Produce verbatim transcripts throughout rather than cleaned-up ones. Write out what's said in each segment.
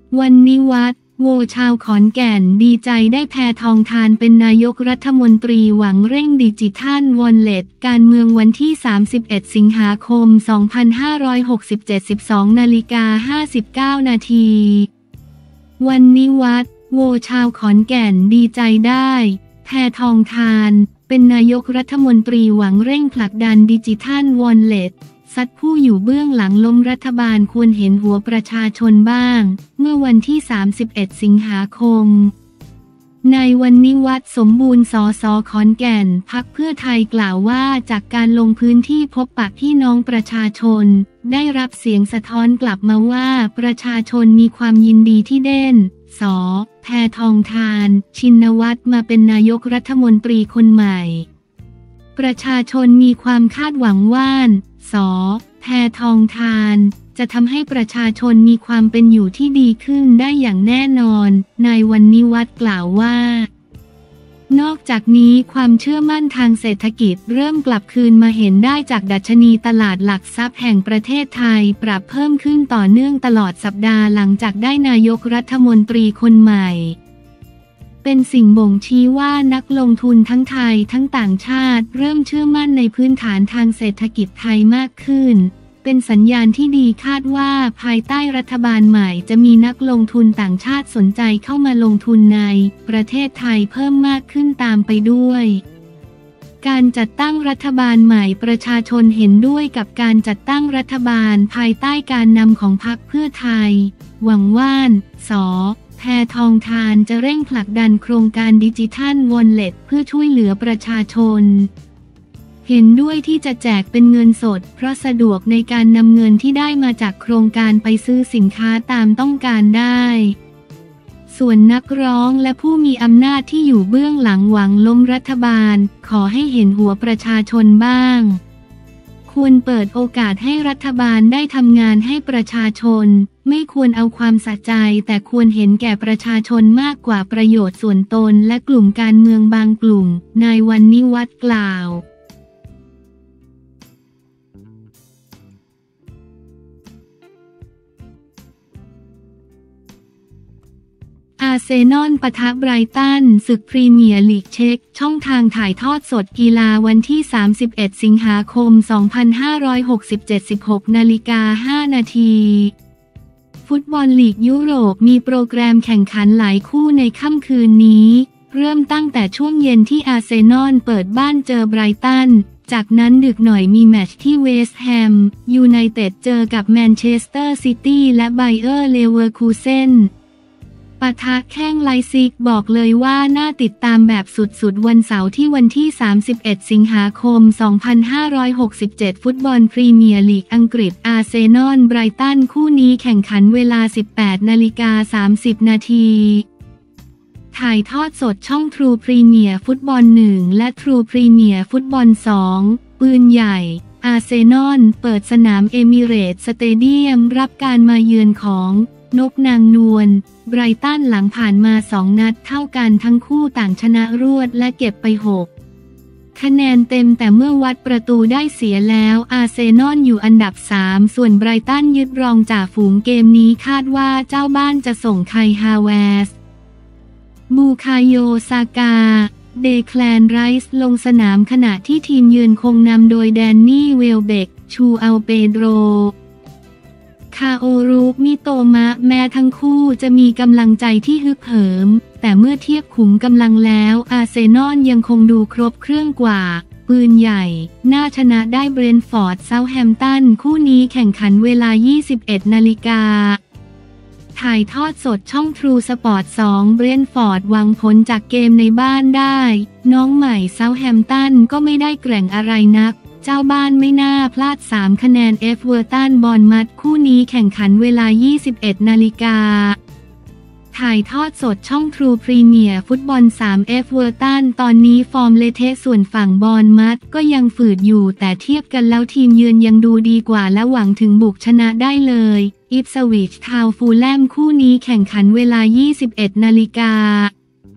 วันนิวัฒน์ โวชาวขอนแก่นดีใจได้แพทองธารเป็นนายกรัฐมนตรีหวังเร่งดิจิทัลวอลเล็ตการเมืองวันที่สามสิบเอ็ดสิงหาคมสองพันห้าร้อยหกสิบเจ็ด สิบสองนาฬิกาห้าสิบเก้านาทีวันนิวัฒน์ โวชาวขอนแก่นดีใจได้แพทองธารเป็นนายกรัฐมนตรีหวังเร่งผลักดันดิจิทัลวอลเล็ตซัดผู้อยู่เบื้องหลังล้มรัฐบาลควรเห็นหัวประชาชนบ้างเมื่อวันที่สามสิบเอ็ดสิงหาคมนายวันนิวัฒน์ สมบูรณ์สสขอนแก่นพรรคเพื่อไทยกล่าวว่าจากการลงพื้นที่พบปะพี่น้องประชาชนได้รับเสียงสะท้อนกลับมาว่าประชาชนมีความยินดีที่เด่นส.แพทองธารชินวัตรมาเป็นนายกรัฐมนตรีคนใหม่ประชาชนมีความคาดหวังว่าส.แพทองธารจะทำให้ประชาชนมีความเป็นอยู่ที่ดีขึ้นได้อย่างแน่นอนนายวันนิวัฒน์กล่าวว่านอกจากนี้ความเชื่อมั่นทางเศรษฐกิจเริ่มกลับคืนมาเห็นได้จากดัชนีตลาดหลักทรัพย์แห่งประเทศไทยปรับเพิ่มขึ้นต่อเนื่องตลอดสัปดาห์หลังจากได้นายกรัฐมนตรีคนใหม่เป็นสิ่งบ่งชี้ว่านักลงทุนทั้งไทยทั้งต่างชาติเริ่มเชื่อมั่นในพื้นฐานทางเศรษฐกิจไทยมากขึ้นเป็นสัญญาณที่ดีคาดว่าภายใต้รัฐบาลใหม่จะมีนักลงทุนต่างชาติสนใจเข้ามาลงทุนในประเทศไทยเพิ่มมากขึ้นตามไปด้วยการจัดตั้งรัฐบาลใหม่ประชาชนเห็นด้วยกับการจัดตั้งรัฐบาลภายใต้การนำของพรรคเพื่อไทยหวังว่าส.แพทองธารจะเร่งผลักดันโครงการดิจิทัลวอลเล็ตเพื่อช่วยเหลือประชาชนเห็นด้วยที่จะแจกเป็นเงินสดเพราะสะดวกในการนำเงินที่ได้มาจากโครงการไปซื้อสินค้าตามต้องการได้ส่วนนักร้องและผู้มีอำนาจที่อยู่เบื้องหลังหวังล้มรัฐบาลขอให้เห็นหัวประชาชนบ้างควรเปิดโอกาสให้รัฐบาลได้ทำงานให้ประชาชนไม่ควรเอาความสะใจแต่ควรเห็นแก่ประชาชนมากกว่าประโยชน์ส่วนตนและกลุ่มการเมืองบางกลุ่มนายวันนิวัฒน์กล่าวอาร์เซนอลปะทะไบรตันศึกพรีเมียร์ลีกเช็คช่องทางถ่ายทอดสดกีฬาวันที่สามสิบเอ็ดสิงหาคมสองพันห้าร้อยหกสิบเจ็ด สิบหกนาฬิกาห้านาทีฟุตบอลลีกยุโรปมีโปรแกรมแข่งขันหลายคู่ในค่ำคืนนี้เริ่มตั้งแต่ช่วงเย็นที่อาร์เซนอลเปิดบ้านเจอไบรตันจากนั้นดึกหน่อยมีแมตช์ที่เวสต์แฮมยูไนเต็ดเจอกับแมนเชสเตอร์ซิตี้และไบเออร์เลเวอร์คูเซ่นปะทะแข้งไลซิกบอกเลยว่าน่าติดตามแบบสุดๆวันเสาร์ที่วันที่สามสิบเอ็ดสิงหาคมสองพันห้าร้อยหกสิบเจ็ดฟุตบอลพรีเมียร์ลีกอังกฤษอาร์เซนอลไบรตันคู่นี้แข่งขันเวลา สิบแปดนาฬิกาสามสิบนาทีถ่ายทอดสดช่อง True Premier ฟุตบอลหนึ่งและ True Premier ฟุตบอลสองปืนใหญ่อาร์เซนอลเปิดสนามเอมิเรตส์สเตเดียมรับการมาเยือนของนกนางนวลไบรตันหลังผ่านมาสองนัดเท่ากันทั้งคู่ต่างชนะรวดและเก็บไปหกคะแนนเต็มแต่เมื่อวัดประตูได้เสียแล้วอาร์เซนอลอยู่อันดับสามส่วนไบรตันยึดรองจ่าฝูงเกมนี้คาดว่าเจ้าบ้านจะส่งไคฮาเวสบูคาโยซากาเดแคลนไรส์ลงสนามขณะที่ทีมเยือนคงนำโดยแดนนี่เวลเบกชูอัลเปโดรคาโอรุมิโตมะแม้ทั้งคู่จะมีกำลังใจที่ฮึกเหิมแต่เมื่อเทียบขุมกำลังแล้วอาร์เซนอลยังคงดูครบเครื่องกว่าปืนใหญ่น่าชนะได้เบรนท์ฟอร์ดเซาท์แฮมป์ตันคู่นี้แข่งขันเวลา ยี่สิบเอ็ดนาฬิกาถ่ายทอดสดช่อง True Sport สองเบรนท์ฟอร์ดหวังผลจากเกมในบ้านได้น้องใหม่เซาท์แฮมป์ตันก็ไม่ได้แกร่งอะไรนักเจ้าบ้านไม่น่าพลาดสามคะแนนเอฟเวอร์ตันบอร์นมัธคู่นี้แข่งขันเวลา ยี่สิบเอ็ดนาฬิกาถ่ายทอดสดช่อง True Premier ฟุตบอลสามเอฟเวอร์ตันตอนนี้ฟอร์มเละเทะส่วนฝั่งบอร์นมัธก็ยังฝืดอยู่แต่เทียบกันแล้วทีมเยือนยังดูดีกว่าและหวังถึงบุกชนะได้เลยอิปสวิชทาวน์ฟูลแลมคู่นี้แข่งขันเวลา ยี่สิบเอ็ดนาฬิกา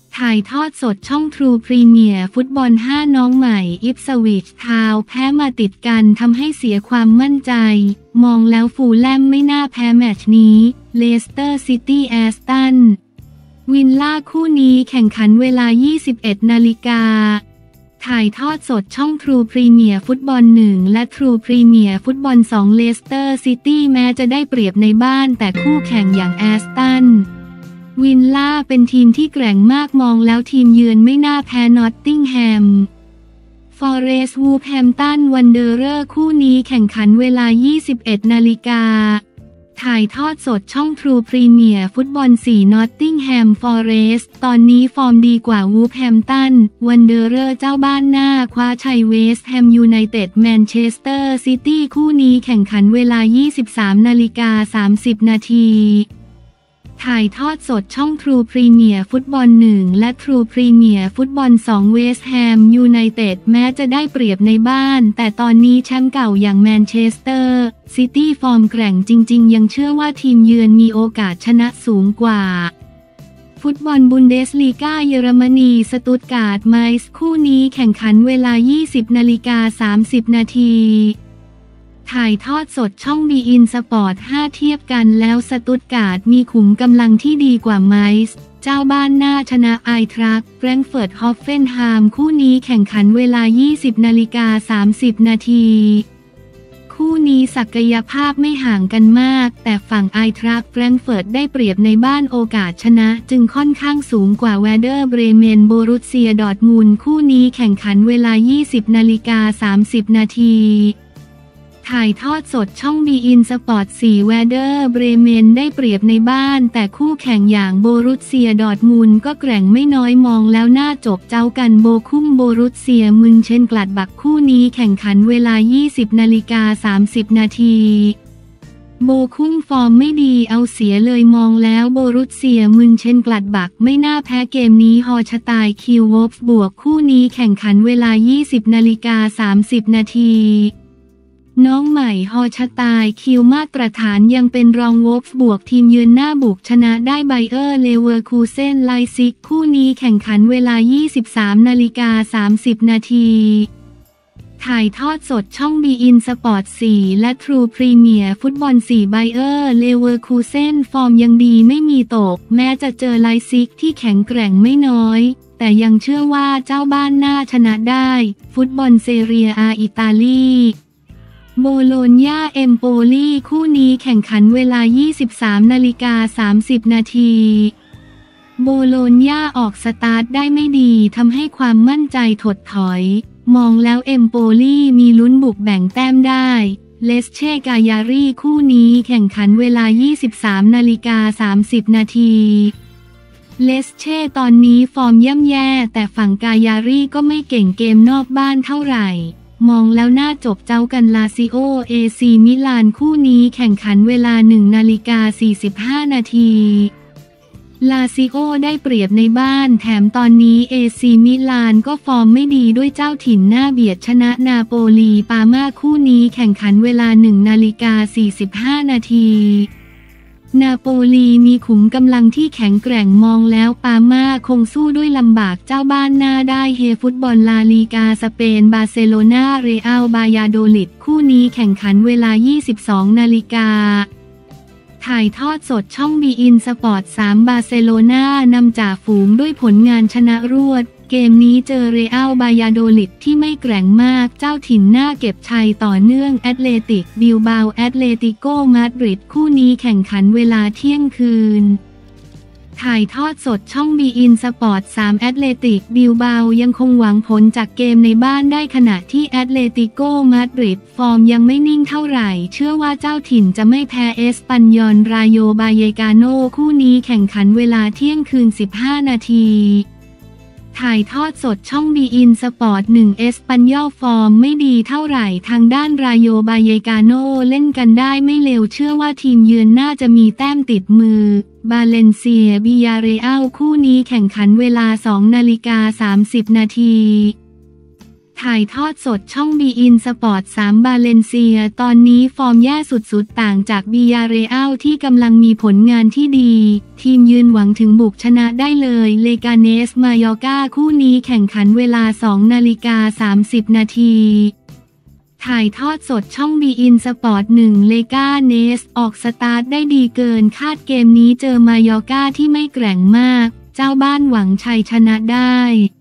ถ่ายทอดสดช่องทรูพรีเมียร์ฟุตบอลห้าน้องใหม่อิปสวิชทาวน์แพ้มาติดกันทำให้เสียความมั่นใจมองแล้วฟูลแลมไม่น่าแพ้แมตช์นี้เลสเตอร์ซิตี้แอสตันวิลล่าคู่นี้แข่งขันเวลา ยี่สิบเอ็ดนาฬิกาถ่ายทอดสดช่องทรูพรีเมียร์ฟุตบอลหนึ่งและทรูพรีเมียร์ฟุตบอลสองเลสเตอร์ซิตี้แม้จะได้เปรียบในบ้านแต่คู่แข่งอย่างแอสตันวิลล่าเป็นทีมที่แกร่งมากมองแล้วทีมเยือนไม่น่าแพ้นอตติงแฮมฟอเรสต์วูลแฮมตันวันเดอเรอร์คู่นี้แข่งขันเวลา ยี่สิบเอ็ดนาฬิกาถ่ายทอดสดช่องทรูพรีเมียร์ฟุตบอลสี่นอตติงแฮมฟอเรสต์ตอนนี้ฟอร์มดีกว่าวูลแฮมตันวันเดอเรอร์เจ้าบ้านหน้าคว้าชัยเวสต์แฮมยูไนเต็ดแมนเชสเตอร์ซิตี้คู่นี้แข่งขันเวลา ยี่สิบสามนาฬิกาสามสิบนาทีถ่ายทอดสดช่องทรูพรีเมียร์ฟุตบอลหนึ่งและทรูพรีเมียร์ฟุตบอลสองเวสต์แฮมยูไนเต็ดแม้จะได้เปรียบในบ้านแต่ตอนนี้แชมป์เก่าอย่างแมนเชสเตอร์ซิตี้ฟอร์มแกร่งจริงๆยังเชื่อว่าทีมเยือนมีโอกาสชนะสูงกว่าฟุตบอลบุนเดสลีกาเยอรมนีสตุตการ์ดไมซ์คู่นี้แข่งขันเวลา ยี่สิบนาฬิกาสามสิบนาทีถ่ายทอดสดช่องบีอินสปอร์ตห้าเทียบกันแล้วสตุตการ์ดมีขุมกำลังที่ดีกว่าไมซ์เจ้าบ้านหน้าชนะไอทรัคแฟรงก์เฟิร์ตฮอฟเฟนไฮม์คู่นี้แข่งขันเวลา ยี่สิบนาฬิกาสามสิบนาทีคู่นี้ศักยภาพไม่ห่างกันมากแต่ฝั่งไอทรัคแฟรงก์เฟิร์ตได้เปรียบในบ้านโอกาสชนะจึงค่อนข้างสูงกว่าแวเดอร์เบรเมนโบรุสเซียดอร์ทมุนด์คู่นี้แข่งขันเวลา ยี่สิบนาฬิกาสามสิบนาทีถ่ายทอดสดช่องบีอินสปอร์ตสี่แวเดอร์เบรเมนได้เปรียบในบ้านแต่คู่แข่งอย่างโบรุสเซียดอร์ทมุนด์ก็แกร่งไม่น้อยมองแล้วน่าจบเจ้ากันโบคุ้มโบรุสเซียมึนเช่นกลัดบักคู่นี้แข่งขันเวลา ยี่สิบนาฬิกาสามสิบนาทีโบคุ้มฟอร์มไม่ดีเอาเสียเลยมองแล้วโบรุสเซียมึนเช่นกลัดบักไม่น่าแพ้เกมนี้ฮอชตายคิววอฟบวกคู่นี้แข่งขันเวลา ยี่สิบนาฬิกาสามสิบนาทีน้องใหม่ฮอชตายคิวมาตรฐานยังเป็นรองวอฟบวกทีมเยือนหน้าบุกชนะได้ไบเออร์เลเวอร์คูเซนไลซิกคู่นี้แข่งขันเวลา ยี่สิบสามนาฬิกาสามสิบนาทีถ่ายทอดสดช่องบีอินสปอร์ตสี่และทรูพรีเมียร์ฟุตบอลสี่ไบเออร์เลเวอร์คูเซนฟอร์มยังดีไม่มีตกแม้จะเจอไลซิกที่แข็งแกร่งไม่น้อยแต่ยังเชื่อว่าเจ้าบ้านน่าชนะได้ฟุตบอลเซเรียอาอิตาลีโบโลญญาเอมโปลีคู่นี้แข่งขันเวลา ยี่สิบสามนาฬิกาสามสิบนาทีโบโลญญาออกสตาร์ทได้ไม่ดีทำให้ความมั่นใจถดถอยมองแล้วเอมโปลีมีลุ้นบุกแบ่งแต้มได้เลสเช่กายารีคู่นี้แข่งขันเวลา ยี่สิบสามนาฬิกาสามสิบนาทีเลสเช่ตอนนี้ฟอร์มย่ำแย่แต่ฝั่งกายารีก็ไม่เก่งเกมนอกบ้านเท่าไหร่มองแล้วน่าจบเจ้ากันลาซิโอเอซีมิลานคู่นี้แข่งขันเวลาหนึ่งนาฬิกาสี่สิบห้านาทีลาซิโอได้เปรียบในบ้านแถมตอนนี้เอซีมิลานก็ฟอร์มไม่ดีด้วยเจ้าถิ่นหน้าเบียดชนะนาโปลีปาม่าคู่นี้แข่งขันเวลาหนึ่งนาฬิกาสี่สิบห้านาทีนาโปลีมีขุมกำลังที่แข็งแกร่งมองแล้วปาม่าคงสู้ด้วยลำบากเจ้าบ้านหน้าได้เฮฟุตบอลลาลีกาสเปนบาร์เซโลนาเรอัลบายาโดลิดคู่นี้แข่งขันเวลา ยี่สิบสองนาฬิกาถ่ายทอดสดช่องบีอินสปอร์ตสามบาร์เซโลนานำจ่าฝูงด้วยผลงานชนะรวดเกมนี้เจอเรอัลบายาโดลิดที่ไม่แกร่งมากเจ้าถิ่นหน้าเก็บชัยต่อเนื่องแอตเลติกบิลบาโอแอตเลติโกมาดริดคู่นี้แข่งขันเวลาเที่ยงคืนถ่ายทอดสดช่องบีอินสปอร์ตสามแอตเลติกบิลบาโอยังคงหวังผลจากเกมในบ้านได้ขณะที่แอตเลติโกมาดริดฟอร์มยังไม่นิ่งเท่าไหร่เชื่อว่าเจ้าถิ่นจะไม่แพ้เอสปันยอลรายโยบาเยกาโนคู่นี้แข่งขันเวลาเที่ยงคืนสิบห้านาทีถ่ายทอดสดช่องบีอินสปอร์ตหนึ่งเอสปันยอลฟอร์มไม่ดีเท่าไหร่ทางด้านรายโยบาเยกาโนเล่นกันได้ไม่เลวเชื่อว่าทีมเยือนน่าจะมีแต้มติดมือบาเลนเซียบิยาเรอัลคู่นี้แข่งขันเวลาสองนาฬิกาสามสิบนาทีถ่ายทอดสดช่องบีอินสปอร์ตสามบาเลนเซียตอนนี้ฟอร์มแย่สุดๆต่างจากบียาเรอัลที่กำลังมีผลงานที่ดีทีมยืนหวังถึงบุกชนะได้เลยเลกาเนสมายอร์กาคู่นี้แข่งขันเวลาสองนาฬิกาสามสิบนาทีถ่ายทอดสดช่องบีอินสปอร์ตหนึ่งเลกาเนสออกสตาร์ทได้ดีเกินคาดเกมนี้เจอมายอร์กาที่ไม่แกร่งมากเจ้าบ้านหวังชัยชนะได้